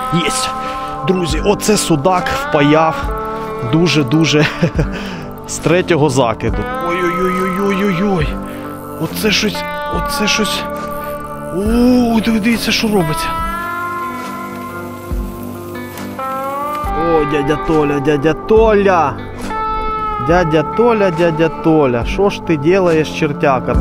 Єсть! Друзі, оце судак впаяв дуже-дуже з 3-го закиду. Ой-ой-ой-ой-ой-ой-ой! Оце щось... Ууу, дивіться, що робиться. О, дядя Толя! Дядя Толя, що ж ти делаєш, чертяка?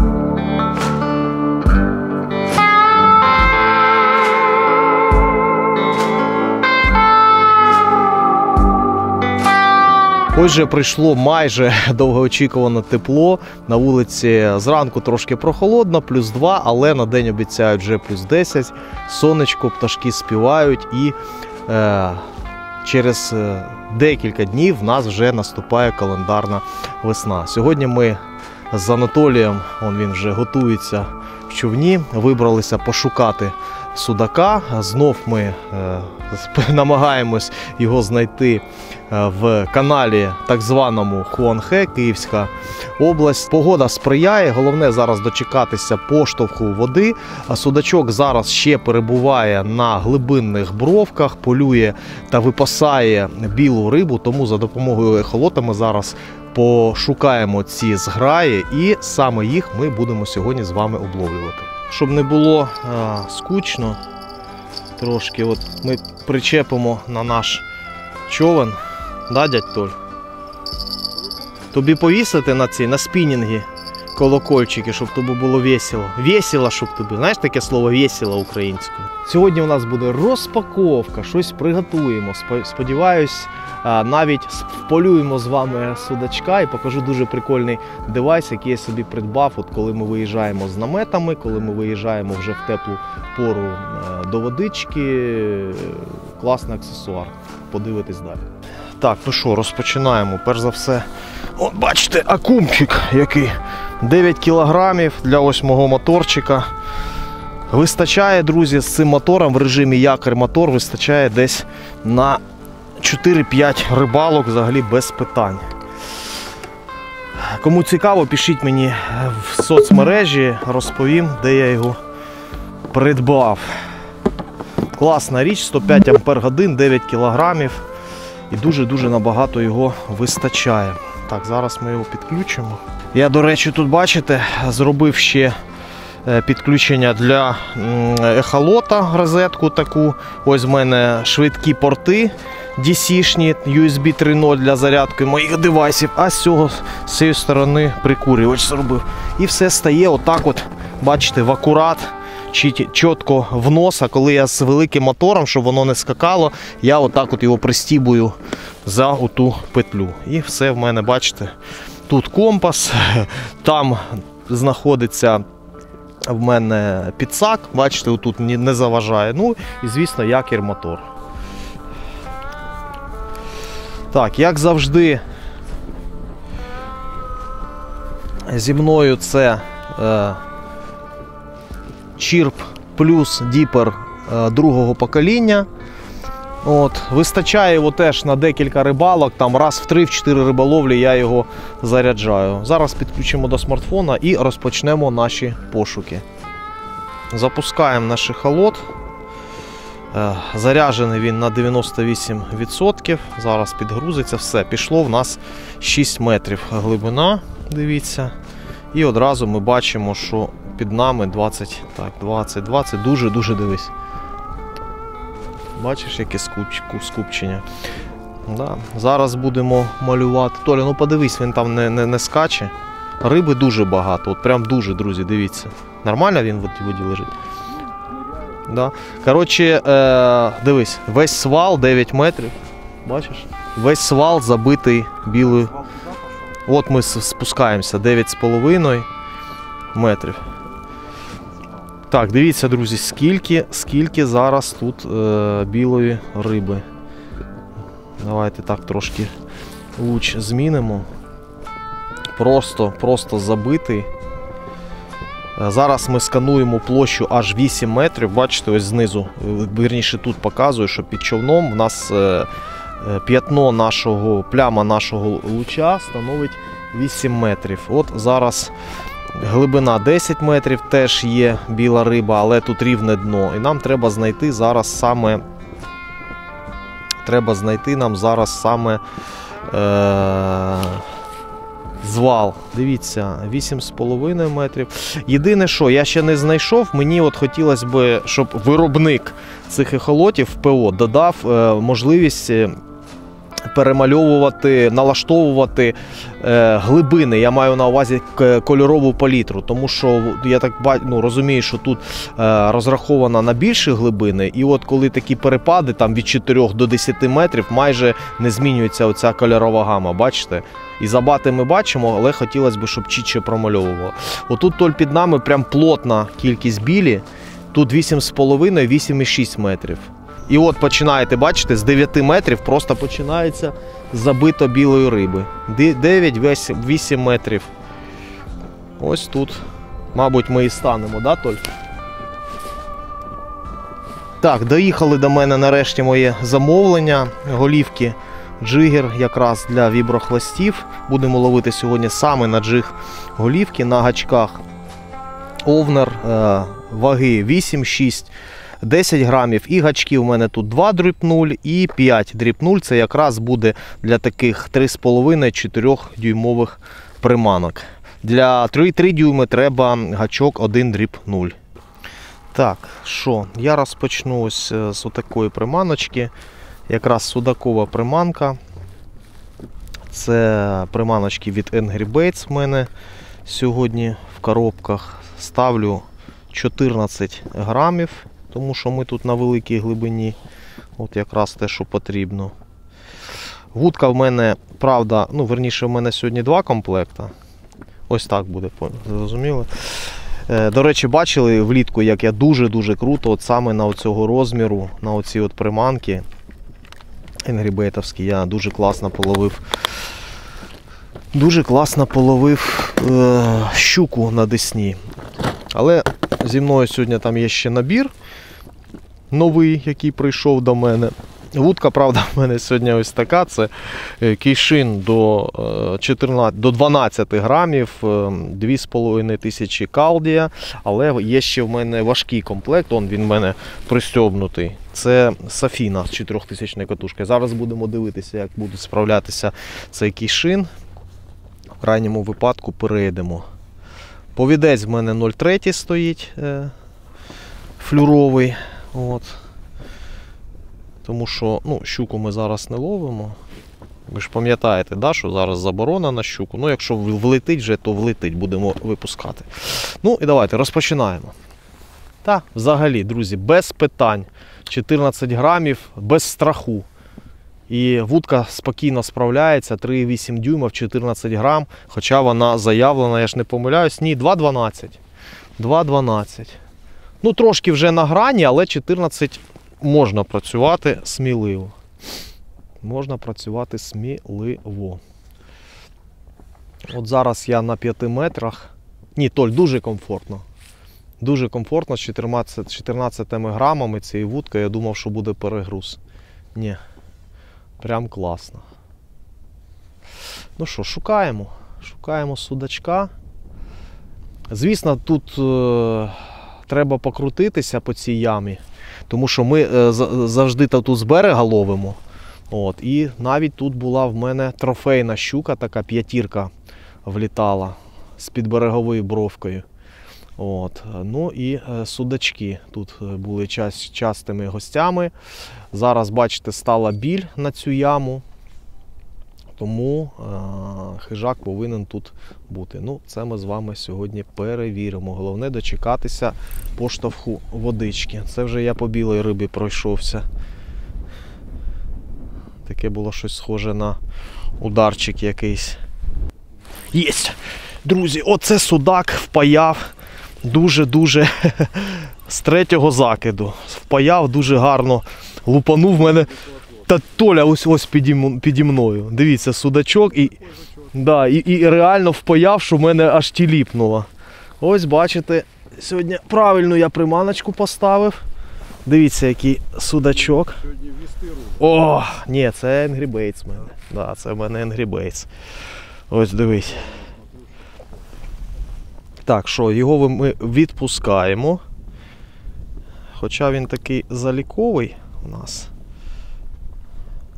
Ось же прийшло майже довгоочікуване тепло. На вулиці зранку трошки прохолодно, плюс 2, але на день обіцяють вже плюс 10. Сонечко, пташки співають і через декілька днів в нас вже наступає календарна весна. Сьогодні ми з Анатолієм, він вже готується в човні, вибралися пошукати судака. Знов ми намагаємось його знайти в каналі так званому Хуанхе, Київська область. Погода сприяє, головне зараз дочекатися поштовху води. Судачок зараз ще перебуває на глибинних бровках, полює та випасає білу рибу, тому за допомогою ехолота ми зараз пошукаємо ці зграї і саме їх ми будемо сьогодні з вами обловлювати. Щоб не було скучно трошки, от ми причепимо на наш човен, да, дядь Толь? Тобі повісити на спінінги колокольчики, щоб тобі було весело. Весело, щоб тобі. Знаєш таке слово весело українською? Сьогодні у нас буде розпаковка, щось приготуємо. Сподіваюсь, навіть вполюємо з вами судачка і покажу дуже прикольний девайс, який я собі придбав, от коли ми виїжджаємо з наметами, коли ми виїжджаємо вже в теплу пору до водички. Класний аксесуар. Подивитись далі. Так, ну що, розпочинаємо. Перш за все, от бачите, акумчик який. 9 кілограмів для ось мого моторчика. Вистачає, друзі, з цим мотором в режимі якорь-мотор вистачає десь на 4-5 рибалок взагалі без питань. Кому цікаво, пишіть мені в соцмережі, розповім, де я його придбав. Класна річ, 105 ампер-годин, 9 кілограмів і дуже-дуже набагато його вистачає. Так, зараз ми його підключимо. Я, до речі, тут, бачите, зробив ще підключення для ехолота, розетку таку. Ось в мене швидкі порти DC-шні, USB 3.0 для зарядки моїх девайсів, а з цієї сторони прикурювач зробив. І все стає отак от, бачите, в акурат, чітко в нос. А коли я з великим мотором, щоб воно не скакало, я отак от його пристібую за оту петлю. І все в мене, бачите, тут компас, там знаходиться в мене підсак, бачите, отут не заважає. Ну і, звісно, якір-мотор. Так, як завжди, зі мною це Chirp Plus Dipper другого покоління. От, вистачає його теж на декілька рибалок, там раз в 3-4 риболовлі я його заряджаю. Зараз підключимо до смартфона і розпочнемо наші пошуки. Запускаємо наш ехолот. Заряджений він на 98%. Зараз підгрузиться. Все, пішло в нас 6 метрів глибина, дивіться. І одразу ми бачимо, що під нами 20, дуже-дуже дивись. Бачиш, яке скупчення. Да. Зараз будемо малювати. Толя, ну подивись, він там не скаче. Риби дуже багато, от прям дуже, друзі, дивіться. Нормально він в воді лежить? Да. Коротше, дивись, весь свал 9 метрів. Бачиш? Весь свал забитий білою. От ми спускаємося 9,5 метрів. Так, дивіться, друзі, скільки зараз тут білої риби. Давайте так трошки луч змінимо. Просто забитий. Зараз ми скануємо площу аж 8 метрів. Бачите, ось знизу, вірніше тут показую, що під човном в нас пляма нашого луча становить 8 метрів. От зараз глибина 10 метрів, теж є біла риба, але тут рівне дно. І нам треба знайти зараз саме треба знайти нам зараз саме звал. Дивіться, 8,5 метрів. Єдине, що я ще не знайшов, мені от хотілося б, щоб виробник цих ехолотів в ПО додав можливість перемальовувати, налаштовувати глибини. Я маю на увазі кольорову палітру, тому що я так розумію, що тут розраховано на більші глибини, і от коли такі перепади там від 4 до 10 метрів, майже не змінюється оця кольорова гама, бачите? І забати ми бачимо, але хотілося б, щоб чітче промальовувало. Отут толь під нами прям плотна кількість білі, тут 8,5, 8,6 метрів. І от починаєте, бачите, з 9 метрів просто починається забито білої риби. 9-8 метрів. Ось тут, мабуть, ми і станемо, да, Толь? Так, доїхали до мене нарешті моє замовлення. Голівки джигер якраз для віброхвостів. Будемо ловити сьогодні саме на джиг голівки, на гачках овнер, ваги 8-6. 10 грамів, і гачки у мене тут 2,0 і 5,0. Це якраз буде для таких 3,5-4 дюймових приманок. Для 3 дюйми треба гачок 1,0. Так, що, я розпочну ось з такої приманочки. Якраз судакова приманка. Це приманочки від Angry Baits в мене сьогодні в коробках. Ставлю 14 грамів. Тому що ми тут на великій глибині, от якраз те, що потрібно. Вудка в мене, правда, верніше в мене сьогодні 2 комплекта. Ось так буде, зрозуміло. До речі, бачили влітку, як я дуже-дуже круто, от саме на оцього розміру, на оці от приманки Angry Bait'овські, я дуже класно половив. Дуже класно половив щуку на Десні. Але зі мною сьогодні там є ще набір новий, який прийшов до мене. Вудка, правда, в мене сьогодні ось така. Це кейшин до 12 грамів, 2500 калдія. Але є ще в мене важкий комплект, він в мене пристьобнутий. Це Сафіна з 4000 катушки. Зараз будемо дивитися, як буде справлятися цей кейшин. В крайньому випадку перейдемо. Повідець в мене 0,3 стоїть, флюровий. От. Тому що щуку ми зараз не ловимо. Ви ж пам'ятаєте, да, що зараз заборона на щуку. Якщо влетить вже, то влетить, будемо випускати. І давайте розпочинаємо. Та, взагалі, друзі, без питань. 14 грамів, без страху. І вудка спокійно справляється, 3,8 дюймів, 14 грам, хоча вона заявлена, я ж не помиляюсь, ні, 2,12. 2,12. Трошки вже на грані, але 14 можна працювати сміливо. Можна працювати сміливо. От зараз я на 5 метрах. Ні, Толь, дуже комфортно. Дуже комфортно з 14 грамами цієї вудки. Я думав, що буде перегруз. Ні. Прям класно. Ну що, шукаємо. Шукаємо судачка. Звісно, тут треба покрутитися по цій ямі, тому що ми завжди тут з берега ловимо. І навіть тут була в мене трофейна щука, така 5-ка влітала з підбереговою бровкою. Ну і судачки тут були частими гостями. Зараз, бачите, стала біль на цю яму, тому хижак повинен тут бути. Це ми з вами сьогодні перевіримо. Головне дочекатися поштовху водички. Це вже я по білій рибі пройшовся. Таке було щось схоже на ударчик якийсь. Єсть! Друзі, оце судак впаяв. Дуже-дуже з 3-го закиду. Впаяв дуже гарно, лупанув мене. Та Толя ось піді мною. Дивіться, судачок і реально впаяв, що в мене аж тіліпнуло. Ось бачите, сьогодні правильно я приманочку поставив. Дивіться, який судачок. О, ні, це Angry Baits в мене. Да, це в мене Angry Baits. Ось дивись. Так, що, його ми відпускаємо. Хоча він такий заліковий у нас.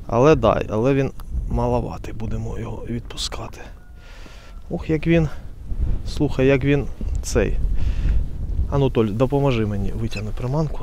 Але він маловатий, будемо його відпускати. Ох, як він, слухай, як він цей. А ну, Толь, допоможи мені, витягни приманку.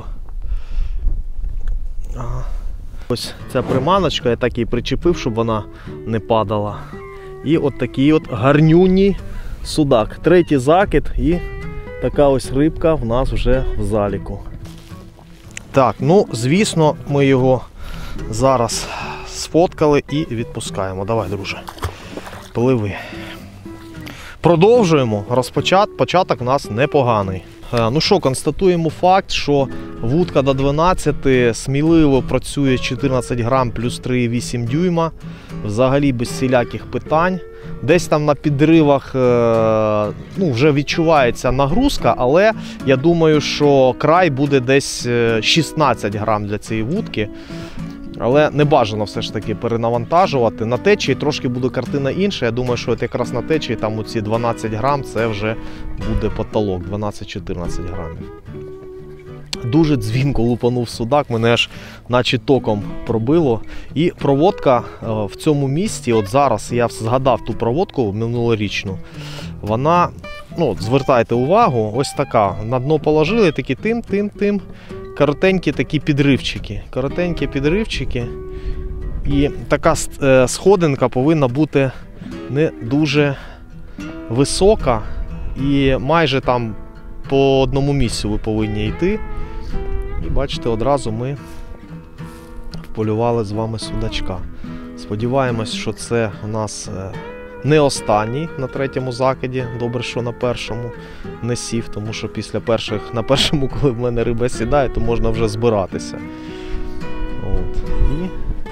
Ага. Ось ця приманочка, я так її причепив, щоб вона не падала. І от такий от гарнюній судак. Третій закид і така ось рибка в нас вже в заліку. Так, ну, звісно, ми його зараз сфоткали і відпускаємо. Давай, друже, пливи. Продовжуємо. Початок у нас непоганий. Ну що, констатуємо факт, що вудка до 12 сміливо працює 14 грам плюс 3,8 дюйма. Взагалі без всіляких питань. Десь там на підривах ну, вже відчувається нагрузка, але я думаю, що край буде десь 16 грам для цієї вудки. Але не бажано все ж таки перенавантажувати. На течії трошки буде картина інша. Я думаю, що от якраз на течії там оці 12 грам це вже буде потолок, 12-14 грамів. Дуже дзвінко лупанув судак, мене аж наче током пробило. І проводка в цьому місці, от зараз я згадав ту проводку минулорічну, вона, ну, звертайте увагу, ось така. На дно положили, такі тим-тим-тим. Коротенькі такі підривчики. Коротенькі підривчики. І така сходинка повинна бути не дуже висока. І майже там по одному місцю ви повинні йти. І бачите, одразу ми вполювали з вами судачка. Сподіваємось, що це у нас не останній на третьому закиді. Добре, що на першому не сів, тому що на першому, коли в мене риба сідає, то можна вже збиратися. От. І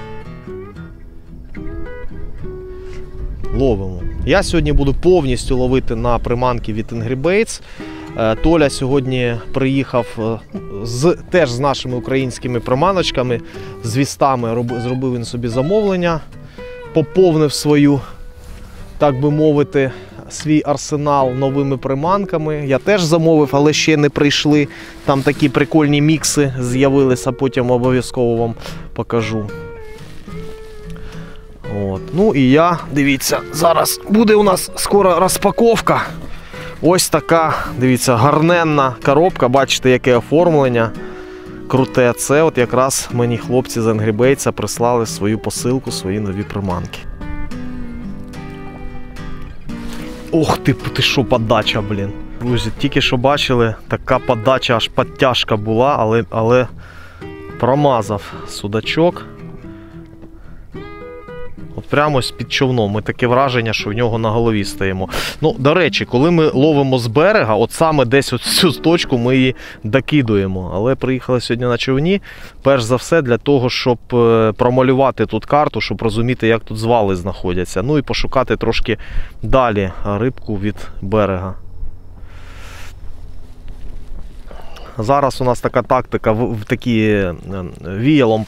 ловимо. Я сьогодні буду повністю ловити на приманки від Angry Baits. Толя сьогодні приїхав теж з нашими українськими приманочками, з вістами. Зробив він собі замовлення, поповнив свою, так би мовити, свій арсенал новими приманками. Я теж замовив, але ще не прийшли. Там такі прикольні мікси з'явилися, потім обов'язково вам покажу. От. Ну і я, дивіться, зараз буде у нас скоро розпаковка. Ось така, дивіться, гарненна коробка, бачите, яке оформлення круте. Це от якраз мені хлопці з Angry Baits прислали свою посилку, свої нові приманки. Ох ти що подача, блін. Друзі, тільки що бачили, така подача, аж підтяжка була, але промазав судачок. От прямо ось під човном. Ми таке враження, що в нього на голові стоїмо. Ну, до речі, коли ми ловимо з берега, от саме десь от цю точку ми її докидуємо. Але приїхали сьогодні на човні, перш за все, для того, щоб промалювати тут карту, щоб розуміти, як тут звали знаходяться. Ну і пошукати трошки далі рибку від берега. Зараз у нас така тактика, в такі віялом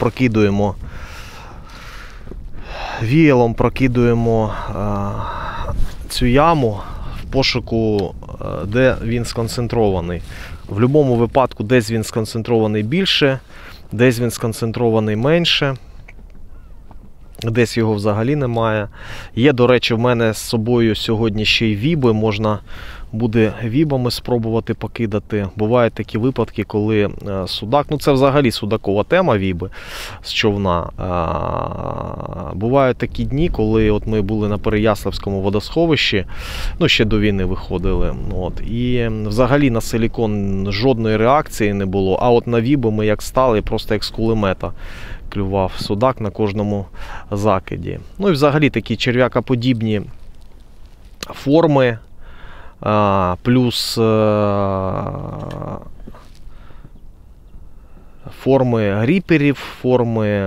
прокидуємо цю яму в пошуку, де він сконцентрований. В будь-якому випадку десь він сконцентрований більше, десь він сконцентрований менше, десь його взагалі немає. Є, до речі, в мене з собою сьогодні ще й віби, можна буде вібами спробувати покидати. Бувають такі випадки, коли судак, ну це взагалі судакова тема, віби з човна. Бувають такі дні, коли от ми були на Переяславському водосховищі, ну ще до війни виходили, от, і взагалі на силікон жодної реакції не було, а от на віби ми як стали, просто як з кулемета клював судак на кожному закиді. Ну і взагалі такі черв'якоподібні форми, плюс форми гріперів, форми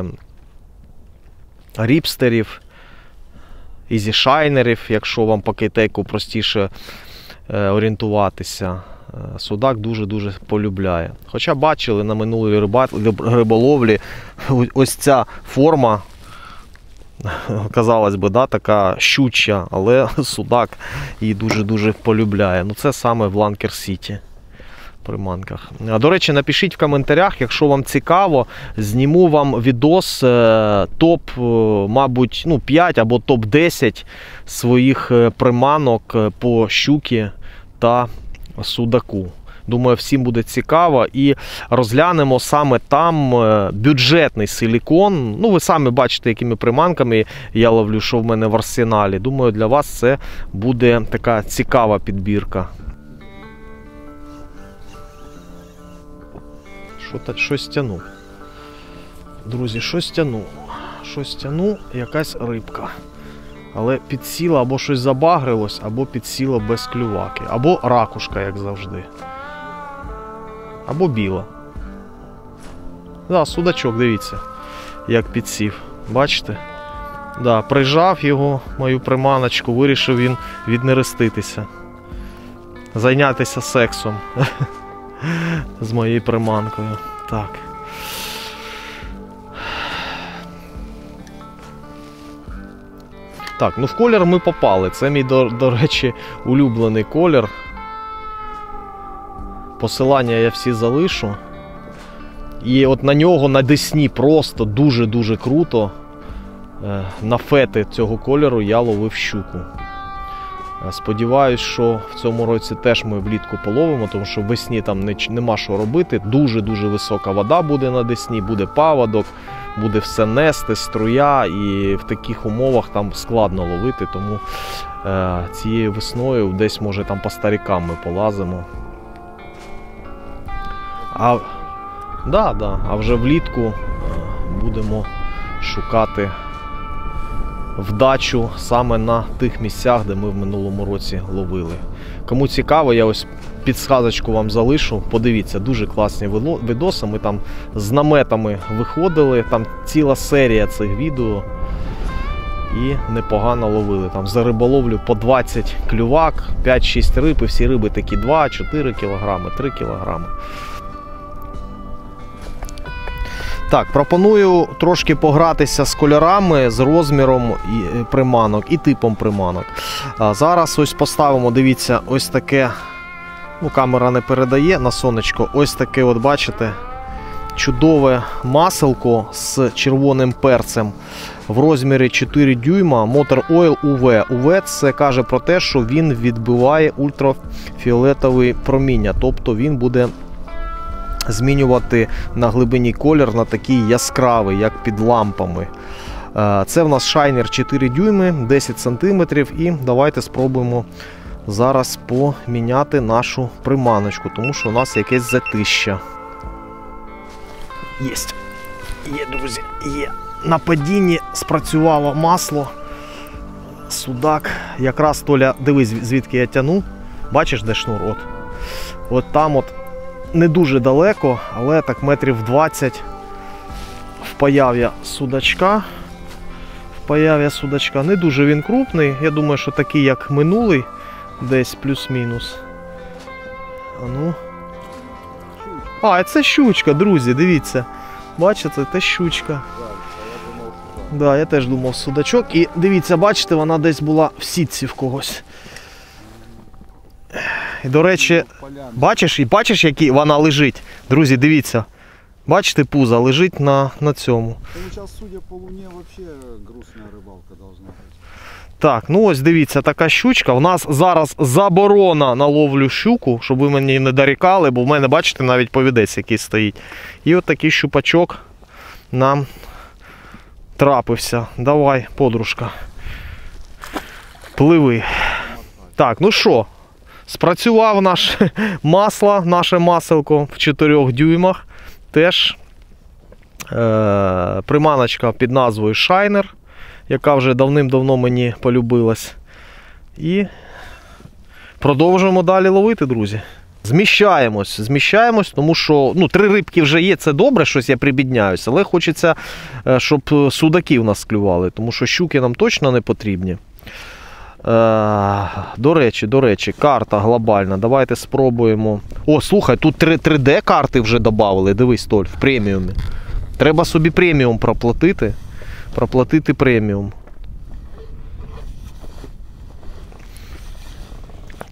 ріпстерів, ізішайнерів, якщо вам по кейтейку простіше орієнтуватися. Судак дуже-дуже полюбляє. Хоча бачили на минулій риболовлі, ось ця форма, казалось би, да, така щуча, але судак її дуже-дуже полюбляє. Ну це саме в Ланкер Сіті. приманках. До речі, напишіть в коментарях, якщо вам цікаво, зніму вам відос топ, мабуть, 5 або топ-10 своїх приманок по щуці та судаку. Думаю, всім буде цікаво. І розглянемо саме там бюджетний силікон. Ви самі бачите, якими приманками я ловлю, що в мене в арсеналі. Думаю, для вас це буде така цікава підбірка. Щось тяну. Друзі, щось тяну, якась рибка. Але підсіла, або щось забагрилось, або підсіла без клюваки. Або ракушка, як завжди. Або біла. Да, судачок, дивіться, як підсів. Бачите? Да, прижав його, мою приманочку, вирішив він віднереститися. Зайнятися сексом з моєю приманкою. Так. Так, в колір ми попали. Це мій, до речі, улюблений колір. Посилання я всі залишу. І от на нього, на Десні, просто дуже-дуже круто. На фети цього кольору я ловив щуку. Сподіваюсь, що в цьому році теж ми влітку половимо, тому що весні там нема що робити. Дуже-дуже висока вода буде на Десні, буде паводок, буде все нести, струя, і в таких умовах там складно ловити, тому цією весною десь, може, там по старикам ми полазимо. А вже влітку будемо шукати вдачу саме на тих місцях, де ми в минулому році ловили. Кому цікаво, я ось підсказочку вам залишу. Подивіться, дуже класні відоси. Ми там з наметами виходили, там ціла серія цих відео. І непогано ловили. Там за риболовлю по 20 клювак, 5-6 риб, і всі риби такі 2-4 кг, 3 кг. Так, пропоную трошки погратися з кольорами, з розміром приманок і типом приманок. Зараз ось поставимо, дивіться, ось таке, камера не передає на сонечко, ось таке, от бачите, чудове маселко з червоним перцем в розмірі 4 дюйма, Motor Oil UV. UV це каже про те, що він відбиває ультрафіолетове проміння, тобто він буде змінювати на глибині колір на такий яскравий, як під лампами. Це в нас шайнер 4 дюйми, 10 см. І давайте спробуємо зараз поміняти нашу приманочку, тому що у нас якесь затища. Єсть. Є, друзі, є. На падінні спрацювало масло. Судак. Якраз, Толя, дивись, звідки я тяну. Бачиш, де шнур? От там от. Не дуже далеко, але так метрів 20 впаяв я судачка. Не дуже він крупний. Я думаю, що такий, як минулий, десь плюс-мінус. Це щучка, друзі, дивіться. Бачите, це щучка. Да, я теж думав судачок. І дивіться, бачите, вона десь була в сітці в когось. І, до речі, бачиш, які вона лежить? Друзі, дивіться. Бачите, пузо лежить на цьому. Зараз, судя по луні, взагалі грустна рибалка должна бути. Так, ось дивіться, така щучка. У нас зараз заборона на ловлю щуку, щоб ви мені не дорікали, бо в мене, бачите, навіть повідець який стоїть. І от такий щупачок нам трапився. Давай, подружка. Пливи. Так, ну що? Спрацював наше маселко в 4 дюймах. Теж приманочка під назвою Шайнер, яка вже давним-давно мені полюбилась. І продовжуємо далі ловити, друзі. Зміщаємось, тому що 3 рибки вже є, це добре, щось я прибідняюся, але хочеться, щоб судаки в нас клювали, тому що щуки нам точно не потрібні. До речі, карта глобальна. Давайте спробуємо. Слухай, тут 3D карти вже додали. Дивись, Толь, в преміумі. Треба собі преміум проплатити. Проплатити преміум.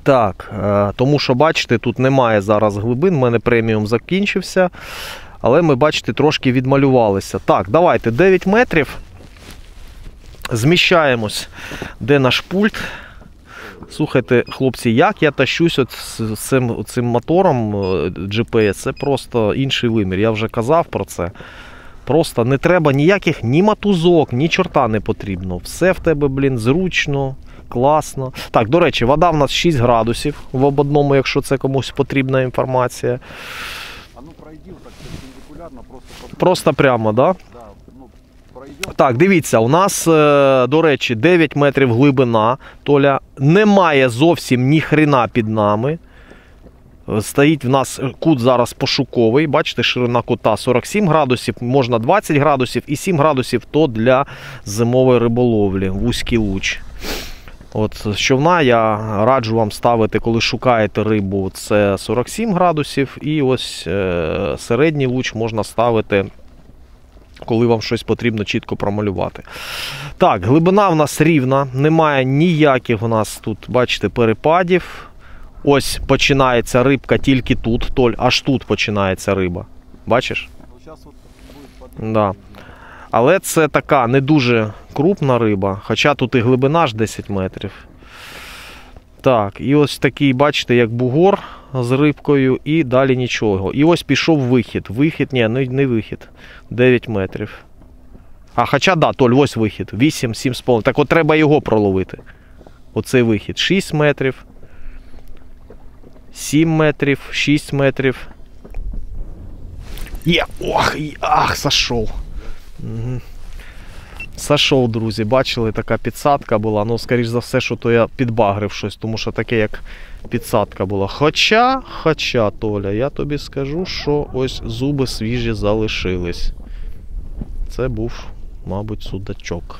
Так, тому що, бачите, тут немає зараз глибин, в мене преміум закінчився. Але ми, бачите, трошки відмалювалися. Так, давайте 9 метрів. Зміщаємось. Де наш пульт? Слухайте, хлопці, як я тащусь от з цим мотором GPS, це просто інший вимір. Я вже казав про це. Просто не треба ніяких ні мотузок, ні чорта не потрібно. Все в тебе, блін, зручно, класно. Так, до речі, вода в нас 6 градусів в ободному, якщо це комусь потрібна інформація. А ну пройди так перпендикулярно, Просто прямо, так? Да? Да, ну, пройдем. Так, дивіться, у нас, до речі, 9 метрів глибина, Толя, немає зовсім ні хрена під нами. Стоїть в нас кут зараз пошуковий, бачите, ширина кута 47 градусів, можна 20 градусів і 7 градусів то для зимової риболовлі, вузький луч. От, з човна я раджу вам ставити, коли шукаєте рибу, це 47 градусів, і ось середній луч можна ставити, коли вам щось потрібно чітко промалювати. Так, глибина в нас рівна, немає ніяких у нас тут, бачите, перепадів. Ось починається рибка тільки тут, Толь, аж тут починається риба. Бачиш? Да. Але це така не дуже крупна риба, хоча тут і глибина ж 10 метрів. Так, і ось такий, бачите, як бугор з рибкою, і далі нічого. І ось пішов вихід. Вихід, ні, не вихід. 9 метрів. А, хоча, да, Толь, ось вихід. 8, 7,5. Так от треба його проловити. Оцей вихід. 6 метрів. 7 метрів, 6 метрів. Є! Ох, ах, сошов. Угу. Сошов, друзі, бачили, така підсадка була. Ну, скоріш за все, що то я підбагрив щось, тому що таке, як підсадка була. Хоча, Толя, я тобі скажу, що ось зуби свіжі залишились. Це був, мабуть, судачок.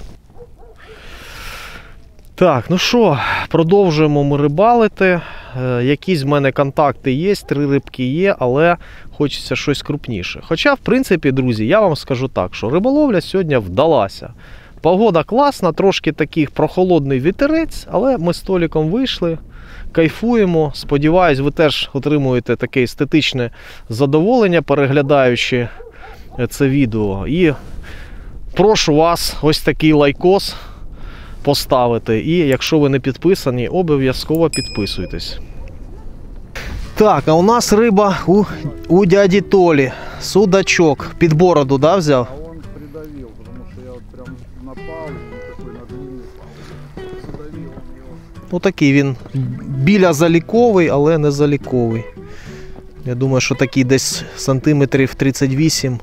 Так, ну що, продовжуємо ми рибалити. Якісь в мене контакти є, 3 рибки є, але хочеться щось крупніше. Хоча, в принципі, друзі, я вам скажу так, що риболовля сьогодні вдалася. Погода класна, трошки такий прохолодний вітерець, але ми з Толіком вийшли, кайфуємо. Сподіваюсь, ви теж отримуєте таке естетичне задоволення, переглядаючи це відео. І прошу вас ось такий лайкос поставити. І якщо ви не підписані, обов'язково підписуйтесь. Так, а у нас риба у дяді Толі. Судачок. Під бороду, да, взяв? А он придавил, потому что я вот прям напал, и такой на длинный пал. Задавил он его. Ну такий він біля заліковий, але не заліковий. Я думаю, що такий десь сантиметрів 38.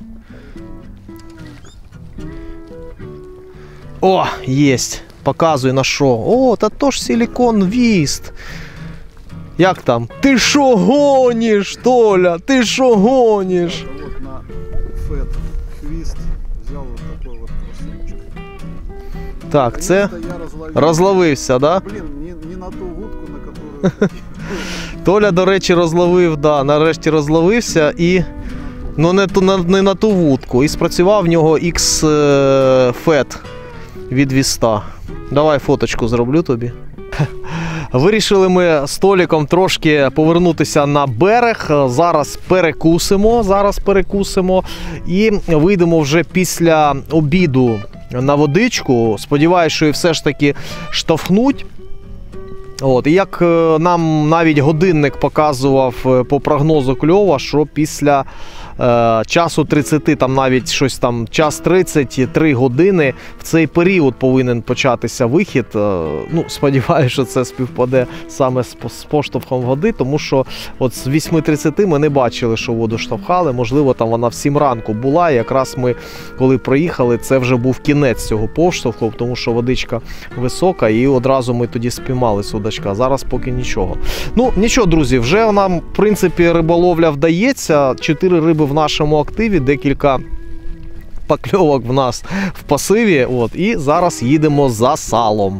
О, єсть. Показуй на що. О, та то ж силікон віст. Як там? Ти що гониш, Толя? Ти що гониш? Вот на фет хвист взял вот такой вот красавчик. Так, це Я разловил. розловився, да? Блин, не на ту вудку, на которую... Толя, до речі, розловив, да, нарешті розловився і ну не на ту вудку. І спрацював в нього X-фет від віста. Давай фоточку зроблю тобі. Вирішили ми з Толіком трошки повернутися на берег. Зараз перекусимо і вийдемо вже після обіду на водичку. Сподіваюсь, що і все ж таки штовхнуть. От, і як нам навіть годинник показував по прогнозу кльова, що після часу 30, там навіть щось там, час 33 години, в цей період повинен початися вихід. Ну, сподіваюся, що це співпаде саме з поштовхом води, тому що от з 8:30 ми не бачили, що воду штовхали. Можливо, там вона в 7 ранку була, і якраз ми, коли проїхали, це вже був кінець цього поштовху, тому що водичка висока, і одразу ми тоді спіймали судачка. Зараз поки нічого. Ну, нічого, друзі, вже нам, в принципі, риболовля вдається. 4 риби в нашому активі, декілька покльовок в нас в пасиві. От, і зараз їдемо за салом.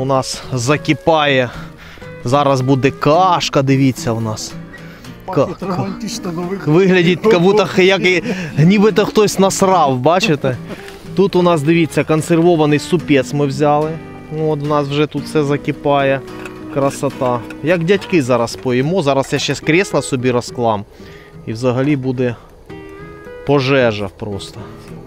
нас закипає. Зараз буде кашка, дивіться у нас. Пахнет романтично, но Виглядить, як будто нібито хтось насрав, бачите? Тут у нас, дивіться, консервований супець ми взяли. От у нас вже тут все закипає. Красота. Як дядьки зараз поїмо. Зараз я ще з кресла собі розклам. І взагалі буде пожежа просто.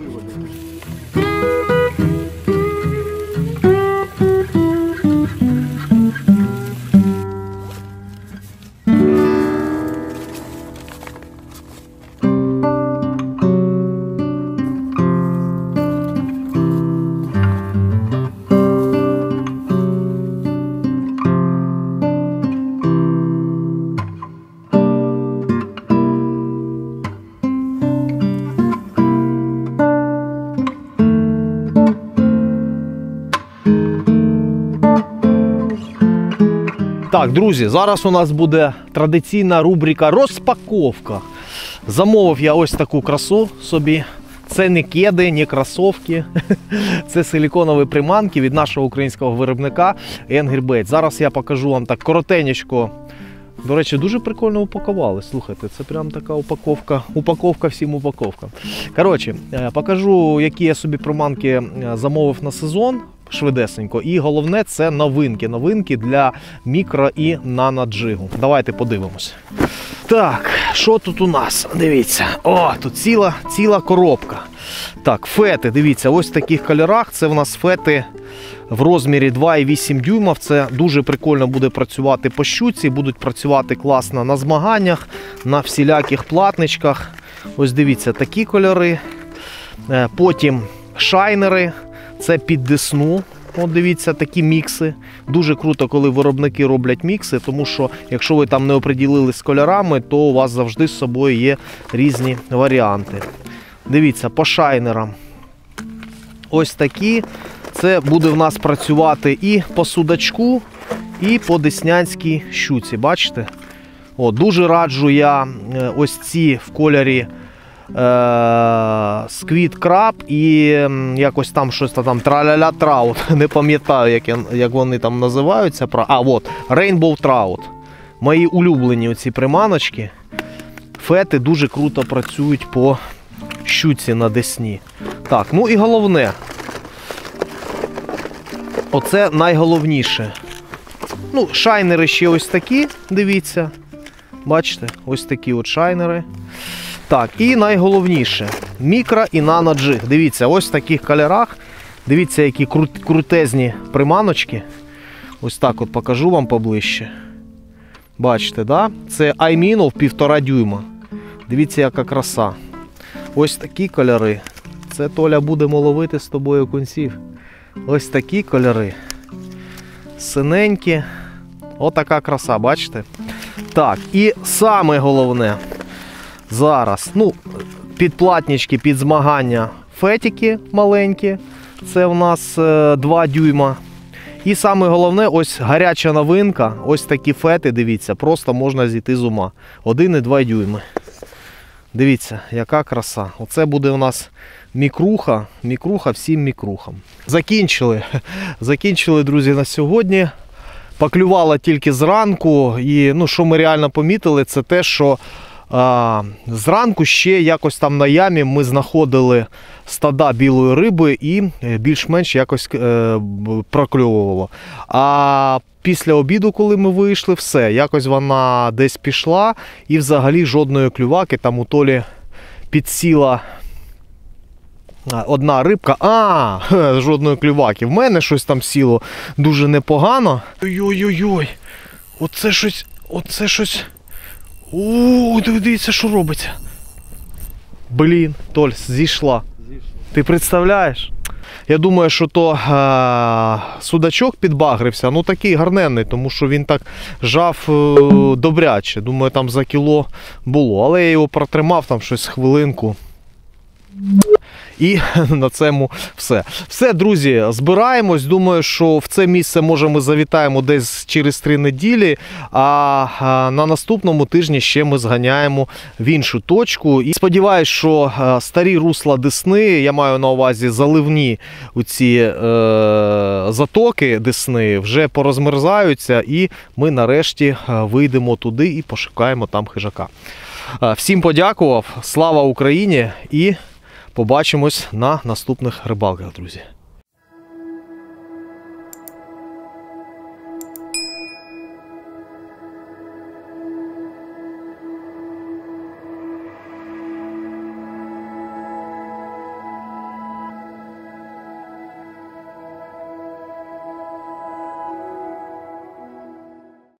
Так, друзі, зараз у нас буде традиційна рубрика розпаковка. Замовив я ось таку красу собі. Це не кеди, не кросовки. Це силіконові приманки від нашого українського виробника Angry Bait. Зараз я покажу вам так коротенечко. До речі, дуже прикольно упакували. Слухайте, це прям така упаковка. Упаковка всім упаковкам. Коротше, покажу, які я собі приманки замовив на сезон. Швидесенько. І головне, це новинки. Новинки для мікро і наноджигу. Давайте подивимось. Так, що тут у нас? Дивіться. О, тут ціла коробка. Так, фети, дивіться, ось в таких кольорах. Це в нас фети в розмірі 2,8 дюймів. Це дуже прикольно буде працювати по щуці. Будуть працювати класно на змаганнях, на всіляких платничках. Ось дивіться, такі кольори. Потім шайнери. Це під десну. От дивіться, такі мікси. Дуже круто, коли виробники роблять мікси, тому що якщо ви там не оприділились з кольорами, то у вас завжди з собою є різні варіанти. Дивіться, по шайнерам. Ось такі. Це буде в нас працювати і по судачку, і по деснянській щуці. Бачите? О, дуже раджу я ось ці в кольорі Squid Crab і якось там щось там траля-ля траут. Не пам'ятаю, як вони там називаються. А, от, Rainbow Trout. Мої улюблені оці приманочки. Фети дуже круто працюють по щуці на десні. Так, ну і головне. Оце найголовніше. Ну, шайнери ще ось такі, дивіться. Бачите, ось такі от шайнери. Так, і найголовніше, мікро і наноджиг. Дивіться, ось в таких кольорах. Дивіться, які крутезні приманочки. Ось так от покажу вам поближче. Бачите, да? Це iMinnow 1,5 дюйма. Дивіться, яка краса. Ось такі кольори. Це, Толя, будемо ловити з тобою окунців. Ось такі кольори. Синенькі. Отака краса, бачите? Так, і саме головне. Зараз, ну, підплатнички під змагання фетики маленькі. Це у нас 2 дюйма. І саме головне, ось гаряча новинка. Ось такі фети, дивіться, просто можна зійти з ума. 1,2 дюйми. Дивіться, яка краса. Оце буде у нас мікруха всім мікрухам. Закінчили, друзі, на сьогодні. Поклювала тільки зранку. І, ну, що ми реально помітили, це те, що зранку ще якось там на ямі ми знаходили стада білої риби і більш-менш якось прокльовувало. А після обіду, коли ми вийшли, все, якось вона десь пішла і взагалі жодної клюваки. Там у Толі підсіла одна рибка. Жодної клюваки. В мене щось там сіло дуже непогано. Ой-ой-ой, оце щось. Дивіться, що робиться. Блін, Толь, зійшла. Ти представляєш? Я думаю, що то судачок підбагрився, ну такий гарненний, тому що він так жав добряче. Думаю, там за кіло було. Але я його протримав там щось хвилинку. І на цьому все. Все, друзі, збираємось. Думаю, що в це місце, може, ми завітаємо десь через 3 неділі, а на наступному тижні ще ми зганяємо в іншу точку. І сподіваюсь, що старі русла Десни, я маю на увазі заливні оці затоки Десни, вже порозмерзаються, і ми нарешті вийдемо туди і пошукаємо там хижака. Всім подякував, слава Україні, і побачимось на наступних рибалках, друзі.